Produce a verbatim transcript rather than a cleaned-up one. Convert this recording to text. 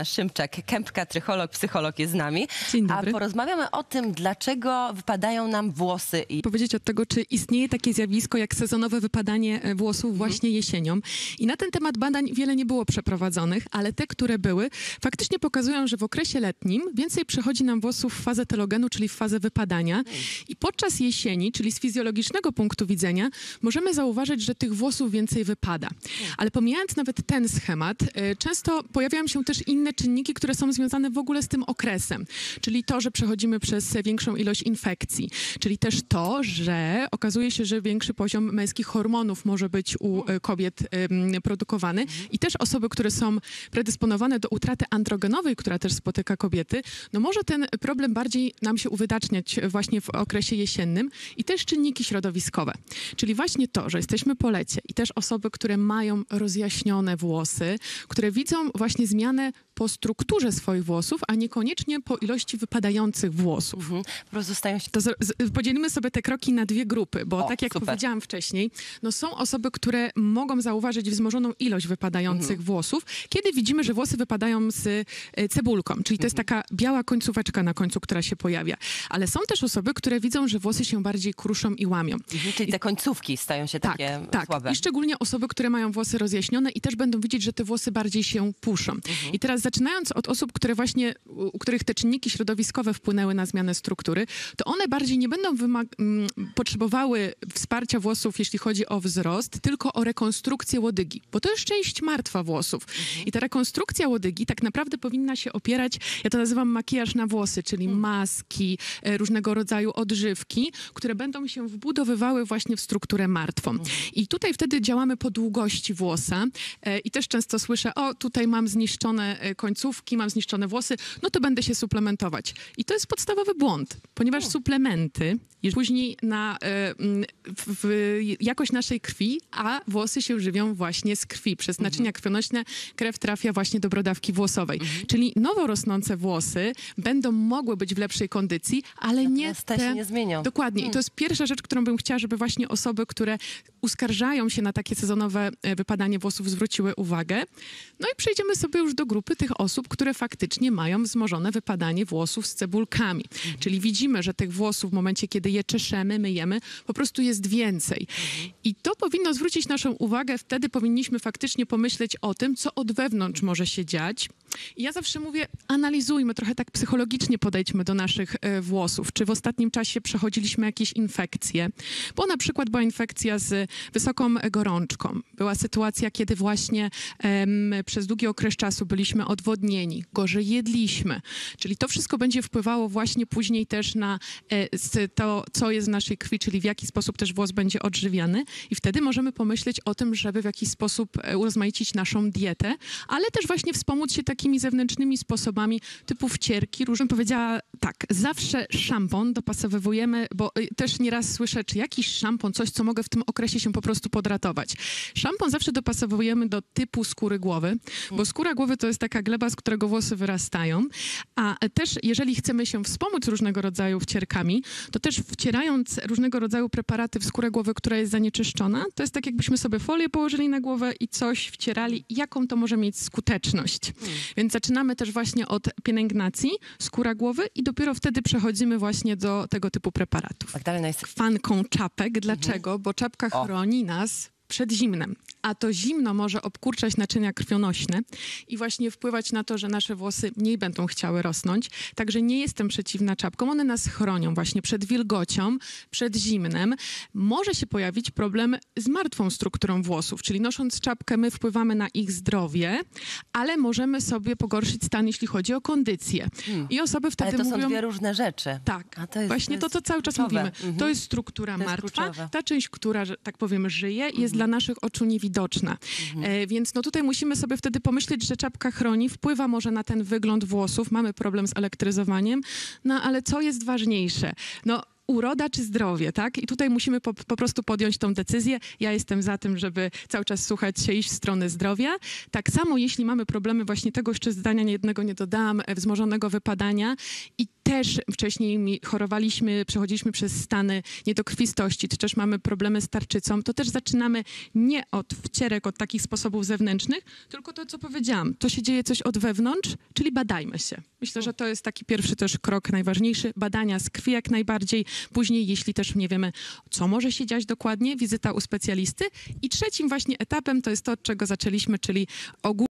Szymczak, kępka, trycholog, psycholog jest z nami. Dzień dobry. A porozmawiamy o tym, dlaczego wypadają nam włosy. I... Powiedzieć od tego, czy istnieje takie zjawisko jak sezonowe wypadanie włosów właśnie mhm. jesienią. I na ten temat badań wiele nie było przeprowadzonych, ale te, które były, faktycznie pokazują, że w okresie letnim więcej przechodzi nam włosów w fazę telogenu, czyli w fazę wypadania. Mhm. I podczas jesieni, czyli z fizjologicznego punktu widzenia, możemy zauważyć, że tych włosów więcej wypada. Mhm. Ale pomijając nawet ten schemat, często pojawiają się też inne czynniki, które są związane w ogóle z tym okresem. Czyli to, że przechodzimy przez większą ilość infekcji. Czyli też to, że okazuje się, że większy poziom męskich hormonów może być u kobiet um, produkowany. I też osoby, które są predysponowane do utraty androgenowej, która też spotyka kobiety, no może ten problem bardziej nam się uwydaczniać właśnie w okresie jesiennym. I też czynniki środowiskowe. Czyli właśnie to, że jesteśmy po lecie i też osoby, które mają rozjaśnione włosy, które widzą właśnie zmianę po strukturze swoich włosów, a niekoniecznie po ilości wypadających włosów. Mhm. Po prostu stają się... To z, z, podzielimy sobie te kroki na dwie grupy, bo o, tak jak super. powiedziałam wcześniej, no są osoby, które mogą zauważyć wzmożoną ilość wypadających mhm. włosów, kiedy widzimy, że włosy wypadają z e, cebulką, czyli to jest mhm. taka biała końcóweczka na końcu, która się pojawia. Ale są też osoby, które widzą, że włosy się bardziej kruszą i łamią. Mhm. Czyli te końcówki stają się tak, takie tak. słabe. I szczególnie osoby, które mają włosy rozjaśnione i też będą widzieć, że te włosy bardziej się puszą. Mhm. I teraz zaczynając od osób, które właśnie, u których te czynniki środowiskowe wpłynęły na zmianę struktury, to one bardziej nie będą wymag- potrzebowały wsparcia włosów, jeśli chodzi o wzrost, tylko o rekonstrukcję łodygi, bo to jest część martwa włosów. Mhm. I ta rekonstrukcja łodygi tak naprawdę powinna się opierać, ja to nazywam makijaż na włosy, czyli mhm. maski, e, różnego rodzaju odżywki, które będą się wbudowywały właśnie w strukturę martwą. Mhm. I tutaj wtedy działamy po długości włosa e, i też często słyszę, o tutaj mam zniszczone e, końcówki, mam zniszczone włosy, no to będę się suplementować. I to jest podstawowy błąd, ponieważ suplementy później na w, w jakość naszej krwi, a włosy się żywią właśnie z krwi. Przez naczynia mhm. krwionośne krew trafia właśnie do brodawki włosowej. Mhm. Czyli nowo rosnące włosy będą mogły być w lepszej kondycji, ale nie te się nie zmienią. Dokładnie. Hmm. I to jest pierwsza rzecz, którą bym chciała, żeby właśnie osoby, które uskarżają się na takie sezonowe wypadanie włosów, zwróciły uwagę. No i przejdziemy sobie już do grupy tych osób, które faktycznie mają wzmożone wypadanie włosów z cebulkami. Mhm. Czyli widzimy, że tych włosów w momencie, kiedy je czeszemy, myjemy, po prostu jest więcej. Mhm. I to powinno zwrócić naszą uwagę. Wtedy powinniśmy faktycznie pomyśleć o tym, co od wewnątrz może się dziać. I ja zawsze mówię, analizujmy, trochę tak psychologicznie podejdźmy do naszych e, włosów. Czy w ostatnim czasie przechodziliśmy jakieś infekcje? Bo na przykład była infekcja z wysoką gorączką. Była sytuacja, kiedy właśnie em, przez długi okres czasu byliśmy odwodnieni, gorzej jedliśmy. Czyli to wszystko będzie wpływało właśnie później też na e, to, co jest w naszej krwi, czyli w jaki sposób też włos będzie odżywiany. I wtedy możemy pomyśleć o tym, żeby w jakiś sposób urozmaicić naszą dietę, ale też właśnie wspomóc się takimi zewnętrznymi sposobami typu wcierki. Różnie powiedziała tak, zawsze szampon dopasowujemy, bo też nieraz słyszę, czy jakiś szampon, coś, co mogę w tym okresie się po prostu podratować. Szampon zawsze dopasowujemy do typu skóry głowy, bo skóra głowy to jest taka gleba, z którego włosy wyrastają, a też jeżeli chcemy się wspomóc różnego rodzaju wcierkami, to też wcierając różnego rodzaju preparaty w skórę głowy, która jest zanieczyszczona, to jest tak, jakbyśmy sobie folię położyli na głowę i coś wcierali, jaką to może mieć skuteczność. Hmm. Więc zaczynamy też właśnie od pielęgnacji, skóra głowy i dopiero wtedy przechodzimy właśnie do tego typu preparatów. Magdalena jest fanką czapek. Dlaczego? Mhm. Bo czapka o. chroni nas przed zimnem. A to zimno może obkurczać naczynia krwionośne i właśnie wpływać na to, że nasze włosy mniej będą chciały rosnąć. Także nie jestem przeciwna czapkom. One nas chronią właśnie przed wilgocią, przed zimnem. Może się pojawić problem z martwą strukturą włosów, czyli nosząc czapkę my wpływamy na ich zdrowie, ale możemy sobie pogorszyć stan, jeśli chodzi o kondycję. Hmm. I osoby wtedy ale to mówią... są dwie różne rzeczy. Tak. A to jest, właśnie to, co cały czas kluczowe. mówimy. Mhm. To jest struktura to jest martwa. kluczowe. Ta część, która, że tak powiem, żyje, jest mhm. dla naszych oczu niewidoczna. Mhm. E, więc no tutaj musimy sobie wtedy pomyśleć, że czapka chroni, wpływa może na ten wygląd włosów, mamy problem z elektryzowaniem, no ale co jest ważniejsze? No uroda czy zdrowie, tak? I tutaj musimy po, po prostu podjąć tą decyzję. Ja jestem za tym, żeby cały czas słuchać się, iść w stronę zdrowia. Tak samo, jeśli mamy problemy właśnie tego, jeszcze zdania jednego nie dodałam, e, wzmożonego wypadania i też wcześniej mi chorowaliśmy, przechodziliśmy przez stany niedokrwistości, czy też mamy problemy z tarczycą, to też zaczynamy nie od wcierek, od takich sposobów zewnętrznych, tylko to, co powiedziałam, to się dzieje coś od wewnątrz, czyli badajmy się. Myślę, że to jest taki pierwszy też krok najważniejszy. Badania z krwi jak najbardziej. Później, jeśli też nie wiemy, co może się dziać dokładnie, wizyta u specjalisty. I trzecim właśnie etapem to jest to, od czego zaczęliśmy, czyli ogólnie